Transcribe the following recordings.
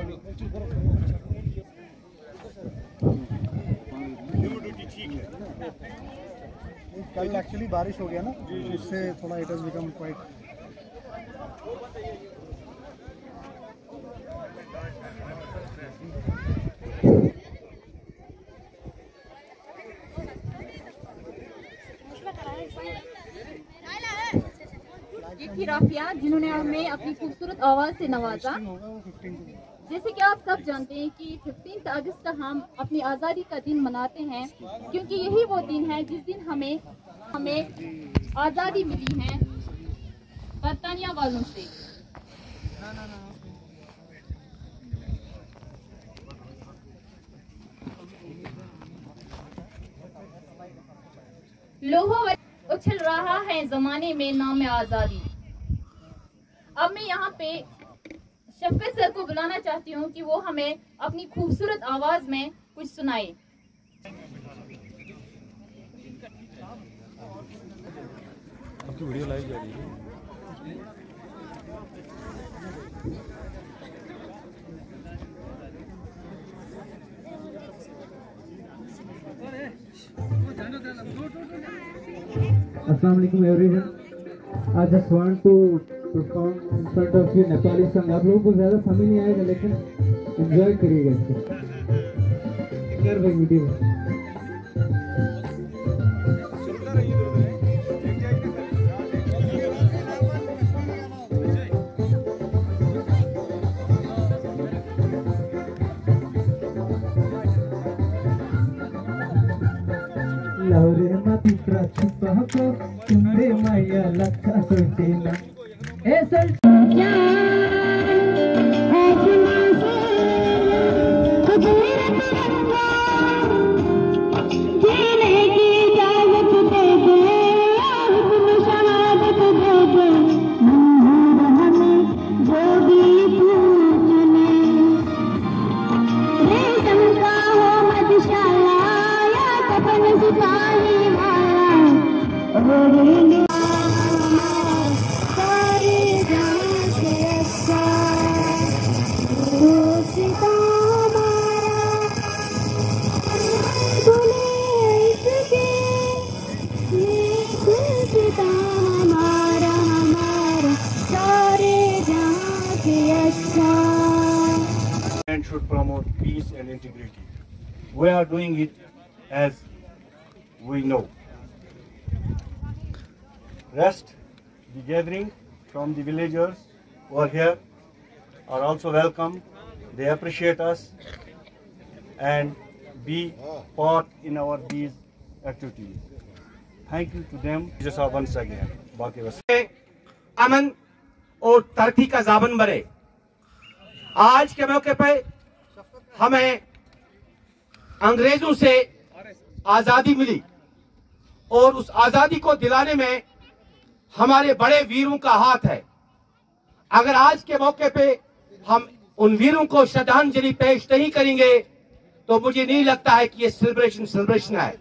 कल एक्चुअली बारिश हो गया ना, इससे थोड़ा इट हैज बिकम क्वाइट। ये थी राफिया जिन्होंने हमें अपनी खूबसूरत आवाज से नवाजा। जैसे कि आप सब जानते हैं कि 15 अगस्त हम अपनी आज़ादी का दिन मनाते हैं, क्योंकि यही वो दिन है जिस दिन हमें आज़ादी मिली है बरतानिया वालों से। लोहा उछल रहा है जमाने में नाम आज़ादी। अब मैं यहाँ पे शफकत सर को बुलाना चाहती हूँ कि वो हमें अपनी खूबसूरत आवाज में कुछ सुनाए। आपकी वीडियो लाइव जा रही है। Assalamu alaikum everyone. I just want to perform in front of you Nepali song. आप लोगों को ज़्यादा समझ नहीं आएगा लेकिन एंजॉय करिएगा इसको। कर भाई वीडियो। लवरे माती प्राचुपा को तुम्हारे माया लखा सोचेना ऐसा and should promote peace and integrity. We are doing it as we know. Rest, the gathering from the villagers who are here are also welcome. They appreciate us and be part in our these activities. Thank you to them. Just once again. अमन और तरक्की का जामन बने। आज के मौके पर हमें अंग्रेजों से आजादी मिली और उस आजादी को दिलाने में हमारे बड़े वीरों का हाथ है। अगर आज के मौके पे हम उन वीरों को श्रद्धांजलि पेश नहीं करेंगे तो मुझे नहीं लगता है कि ये सेलिब्रेशन है।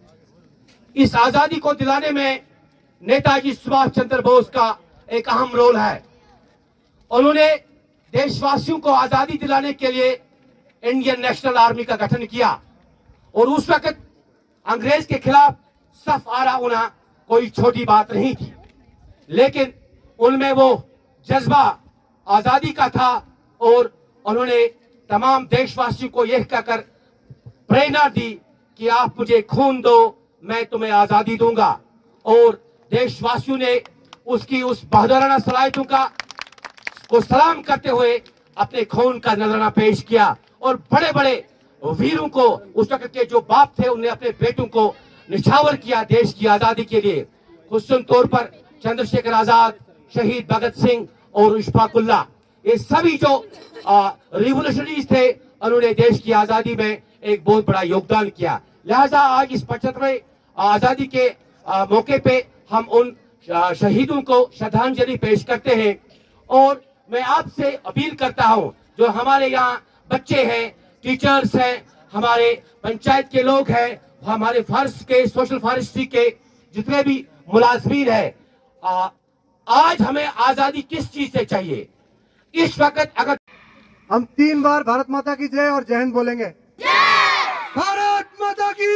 इस आजादी को दिलाने में नेताजी सुभाष चंद्र बोस का एक अहम रोल है। उन्होंने देशवासियों को आजादी दिलाने के लिए इंडियन नेशनल आर्मी का गठन किया और उस वक्त अंग्रेज के खिलाफ सफ आरा होना कोई छोटी बात नहीं थी, लेकिन उनमें वो जज्बा आजादी का था और उन्होंने तमाम देशवासियों को यह कहकर प्रेरणा दी कि आप मुझे खून दो, मैं तुम्हें आजादी दूंगा। और देशवासियों ने उसकी उस बहादुराना सलाहियतों को सलाम करते हुए अपने खून का नजराना पेश किया और बड़े बड़े वीरों को उस वक्त के जो बाप थे उन्हें अपने बेटों को निछावर किया देश की आजादी के लिए। खुसूसन तौर पर चंद्रशेखर आजाद, शहीद भगत सिंह और इशफाकुल्ला, ये सभी जो रिवोल्यूशनरीज थे उन्होंने देश की आजादी में एक बहुत बड़ा योगदान किया। लिहाजा आज इस 75वें आजादी के मौके पे हम उन शहीदों को श्रद्धांजलि पेश करते हैं। और मैं आपसे अपील करता हूं, जो हमारे यहाँ बच्चे हैं, टीचर्स हैं, हमारे पंचायत के लोग हैं, हमारे फॉरेस्ट के, सोशल फॉरेस्ट्री के जितने भी मुलाजमीन हैं, आज हमें आजादी किस चीज से चाहिए? इस वक्त अगर हम 3 बार भारत माता की जय और जय हिंद बोलेंगे। भारत माता की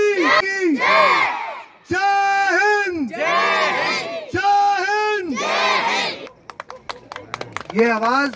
जय हिंद, जय हिंद। ये आवाज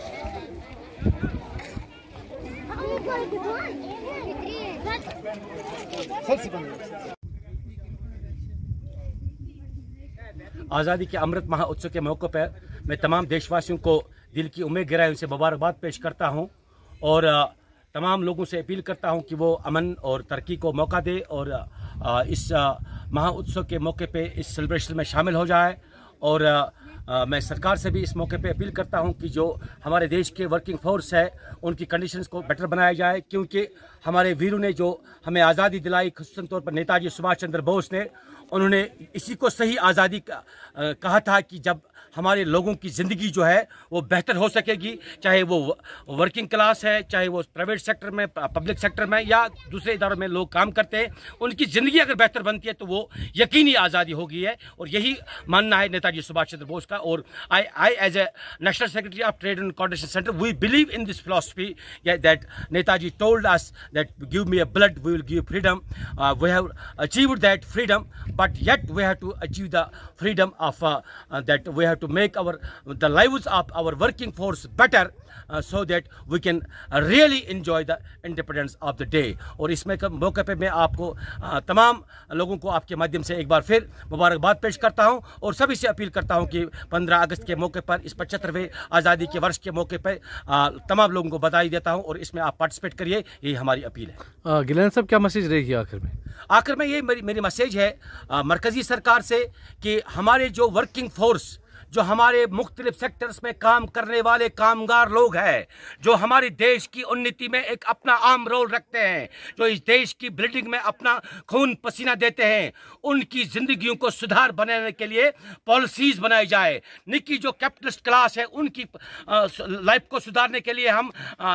आज़ादी के अमृत महोत्सव के मौके पर मैं तमाम देशवासियों को दिल की उम्मीद गहराई उनसे मुबारकबाद पेश करता हूं और तमाम लोगों से अपील करता हूं कि वो अमन और तरक्की को मौका दे और इस महोत्सव के मौके पे इस सेलिब्रेशन में शामिल हो जाए। और मैं सरकार से भी इस मौके पे अपील करता हूं कि जो हमारे देश के वर्किंग फोर्स है उनकी कंडीशंस को बेटर बनाया जाए, क्योंकि हमारे वीरों ने जो हमें आज़ादी दिलाई, खासतौर तौर पर नेताजी सुभाष चंद्र बोस ने, उन्होंने इसी को सही आज़ादी कहा था कि जब हमारे लोगों की ज़िंदगी जो है वो बेहतर हो सकेगी, चाहे वो वर्किंग क्लास है, चाहे वो प्राइवेट सेक्टर में, पब्लिक सेक्टर में या दूसरे इदारों में लोग काम करते हैं, उनकी ज़िंदगी अगर बेहतर बनती है तो वो यकीनी आज़ादी होगी है। और यही मानना है नेताजी सुभाष चंद्र बोस का। और I as a national secretary of trade and coordination centre, we believe in this philosophy that Netaji told us that give me a blood we will give freedom. We have achieved that freedom, but yet we have to achieve the freedom of that we have to make the lives of our working force better so that we can really enjoy the independence of the day। और इसमें मौके पे मैं आपको तमाम लोगों को आपके माध्यम से एक बार फिर मुबारकबाद पेश करता हूं और सभी से अपील करता हूं कि 15 अगस्त के मौके पर, इस 75वें आज़ादी के वर्ष के मौके पर तमाम लोगों को बधाई देता हूं और इसमें आप पार्टिसिपेट करिए, यही हमारी अपील है। गिलानी साहब, क्या मैसेज रहेगी आखिर में? आखिर में ये मेरी मैसेज है मरकज़ी सरकार से कि हमारे जो वर्किंग फोर्स, जो हमारे मुख्तलिफ सेक्टर्स में काम करने वाले कामगार लोग हैं, जो हमारे देश की उन्नति में एक अपना अहम रोल रखते हैं, जो इस देश की बिल्डिंग में अपना खून पसीना देते हैं, उनकी ज़िंदगियों को सुधार बनाने के लिए पॉलिसीज बनाई जाए। निकी जो कैपिटलिस्ट क्लास है उनकी लाइफ को सुधारने के लिए हम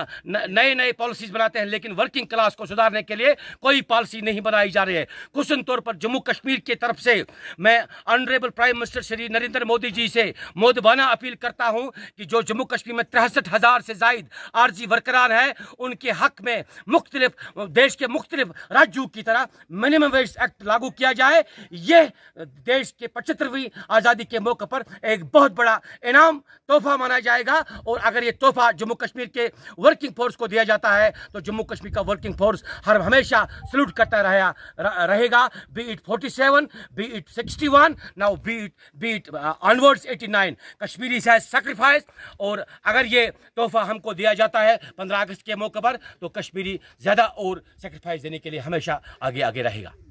नए पॉलिसीज बनाते हैं, लेकिन वर्किंग क्लास को सुधारने के लिए कोई पॉलिसी नहीं बनाई जा रही है। खुसूसन तौर पर जम्मू कश्मीर की तरफ से मैं honourable prime minister Shri Narendra Modi ji से मोदबाना अपील करता हूं कि जो जम्मू कश्मीर में 63,000 से जायद आरजी वर्करान है, उनके हक में मुख्तलिफ देश के मुख्तलिफ राज्यों की तरह मिनिमम वेज एक्ट लागू किया जाए। यह देश के 75वीं आज़ादी के मौके पर एक बहुत बड़ा इनाम तोहफा माना जाएगा। और अगर ये तोहफा जम्मू कश्मीर के वर्किंग फोर्स को दिया जाता है तो जम्मू कश्मीर का वर्किंग फोर्स हमेशा सल्यूट करता रहेगा, be it 47, be it 61, now be it onwards 89। Kashmiri से सैक्रिफाइस। और अगर ये तोहफा हमको दिया जाता है 15 अगस्त के मौके पर तो कश्मीरी ज़्यादा और सैक्रिफाइस देने के लिए हमेशा आगे रहेगा।